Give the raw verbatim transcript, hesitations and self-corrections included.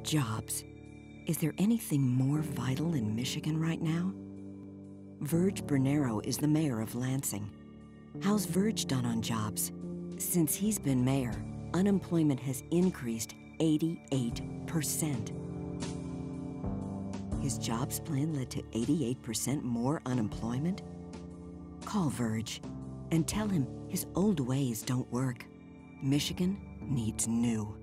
Jobs. Is there anything more vital in Michigan right now? Virg Bernero is the mayor of Lansing. How's Virg done on jobs? Since he's been mayor, unemployment has increased eighty-eight percent. His jobs plan led to eighty-eight percent more unemployment? Call Virg and tell him his old ways don't work. Michigan needs new.